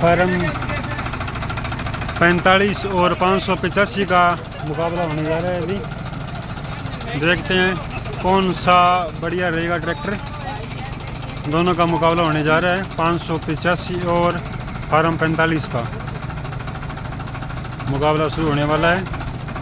Farm 45 और 585 का मुकाबला होने जा रहा है। अभी देखते हैं कौन सा बढ़िया रहेगा ट्रैक्टर। दोनों का मुकाबला होने जा रहा है 585 और फार्म 45 का मुकाबला शुरू होने वाला है।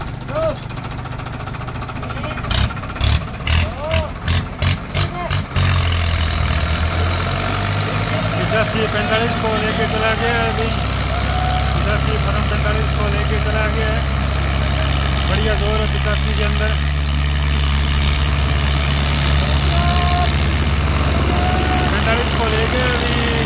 45 को लेके चला गया है। अभी 85 फार्म 45 को लेके चला गया है। बढ़िया जोर है 85 के अंदर। 45 को लेके अभी